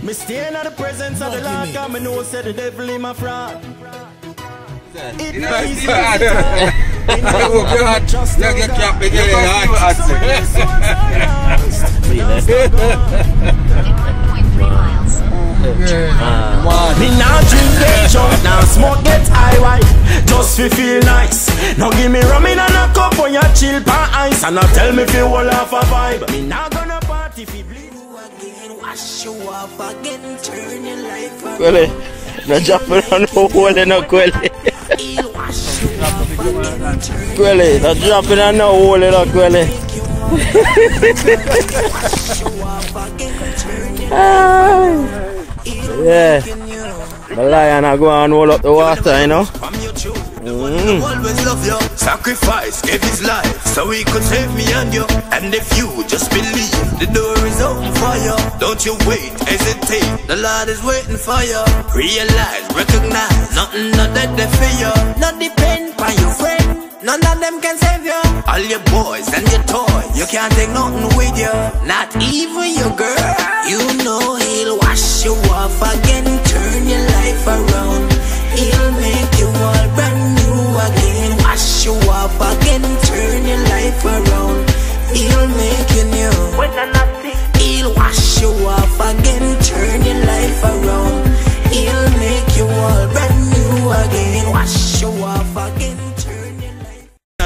Me staying at the presence of the Lord, cause me know say the devil in my fraud. It is just me now drink get drunk, now smoke get high white, just fi feel nice. Now give me rum in and a cup when you chill pan ice, and now tell me if you will have a vibe. Me now gonna party fi bleed. Wash you off again, turn your life around. Kweli, na drop on no hole no Kweli. Kweli, na drop on no hole no Kweli. Yeah, the lion I go and roll up the water, you know. Always love you, sacrifice, gave his life so he could save me and you. And if you just believe, the door is open for you. Don't you wait, hesitate, the Lord is waiting for you. Realize, recognize, nothing not that they fear you. Not depend on your friend, none of them can save you. All your boys and your toys, you can't take nothing with you. Not even your girl. You know he'll wash you off again, turn your life around. He'll make you all brand new again. Wash you off again, turn your life around. He'll make you new. He'll wash you off again, turn your life around. He'll make you all brand new again. Wash you off again, turn your life.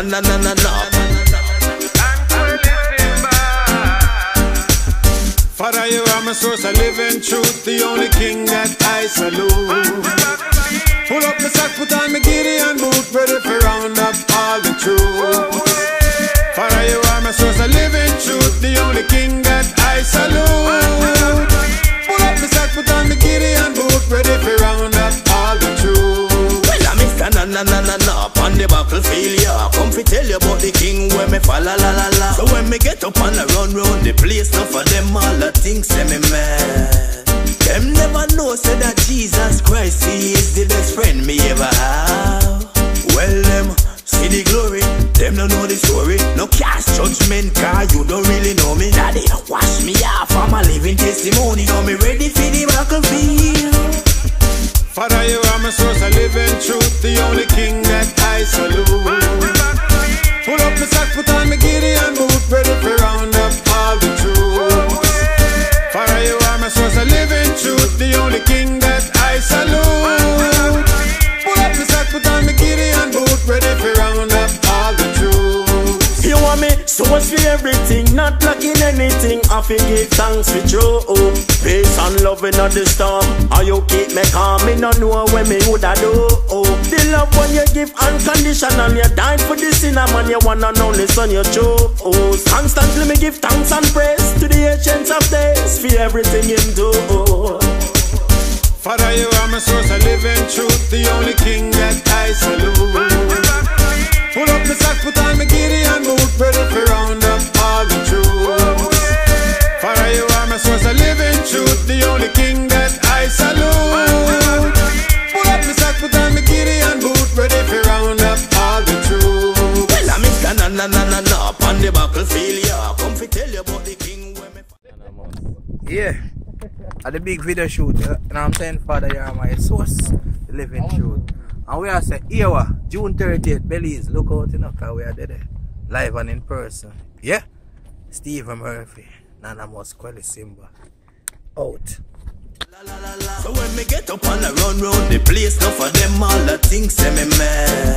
Father, you are my source of living truth, the only king that I salute. Pull up the sack, put on the Gideon boot, ready for round up all the troops. Father, you are my source of living truth, the only king that I salute. Pull up the sack, put on the Gideon boot, ready for round up all the troops. Well, I'm Mr. Na on the battlefield, yeah. Come fi tell you about the king where me fall la la la la. So when me get up on the run round the place, now for them all the things say me mad. Them never know, say that Jesus Christ, he is the best friend me ever have. Well, them see the glory, them don't know the story. No cast judgment, cause you don't really know me. Daddy, wash me off, I'm a living testimony. Now me ready for the battlefield. Father, you are my source of living truth, the only king that I salute. Pull up the sack, put on the Gideon boot, ready for round up all the troops. Father, you are my source of living truth, the only king that I salute. Pull up the sack, put on the Gideon boot, ready for round up all the troops. You want me source for everything, not lacking anything. I forgive thanks for true. Peace and love in the storm. How you keep me calm, me no know when me woulda do. The love when you give unconditional, you died for the sinner man, you one and only son you chose. Constantly me give thanks and praise to the ancients of days for everything him do. Father, you are my source of living truth, the only king that I salute. Pull up the sack, put on the Gideon boot, ready for round up all the troops. Father, you are my source of living truth, the only king that I salute. Pull up the sack, put on the Gideon boot, ready for round up all the troops. Well, I'm Mr. Na on the battlefield, yeah. Come fi tell you about the king where me. Yeah, at the big video shoot, you know what I'm saying? Father, you are my source, the living truth. And we are saying, here, June 30th, Belize, look out, you know, because we are there, live and in person. Yeah? Stephen Murphy, Nanamous, Kweli Simba, out. So when me get up on the run round the place, now for them all the things say me mad.